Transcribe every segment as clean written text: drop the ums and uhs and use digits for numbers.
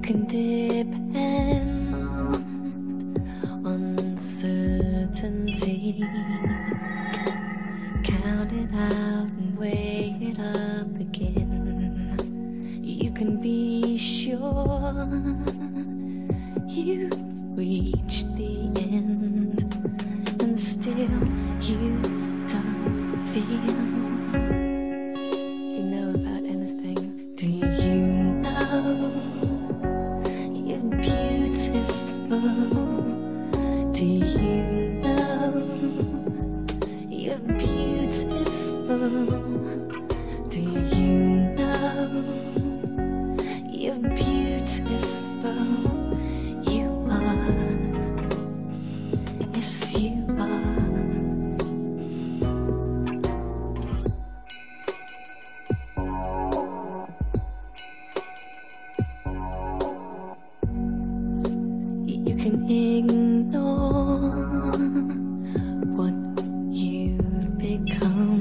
can depend on certainty. Count it out and weigh it up again. You can be sure you've reached the end, and still you don't feel you know about anything. Do you know you're beautiful? Do you know you're beautiful? Do you know you're beautiful? You are. Yes, you are. You can ignore what you've become.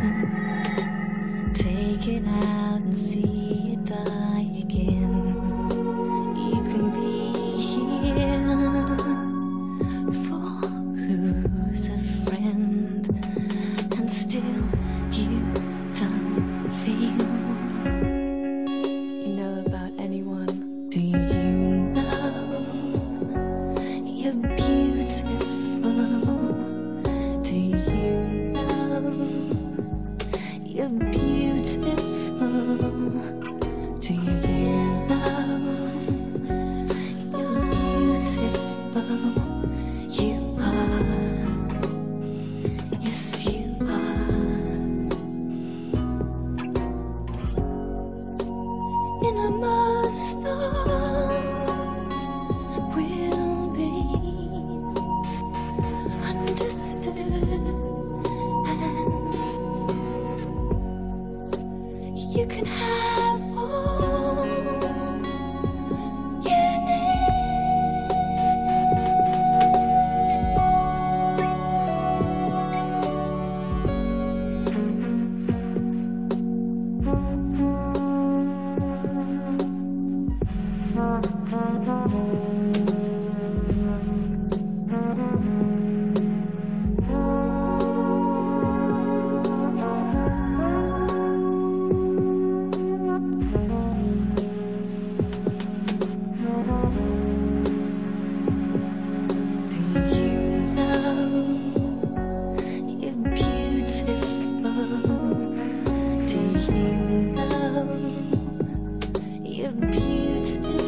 Take it out and see it die again. You can be here for who's a friend, and still you don't feel you know about anyone. Do you know you're beautiful? Do you know you're beautiful? Do you know you're beautiful? You are. Yes, you are. Innermost thoughts will be understood, and you can have all you you're beautiful.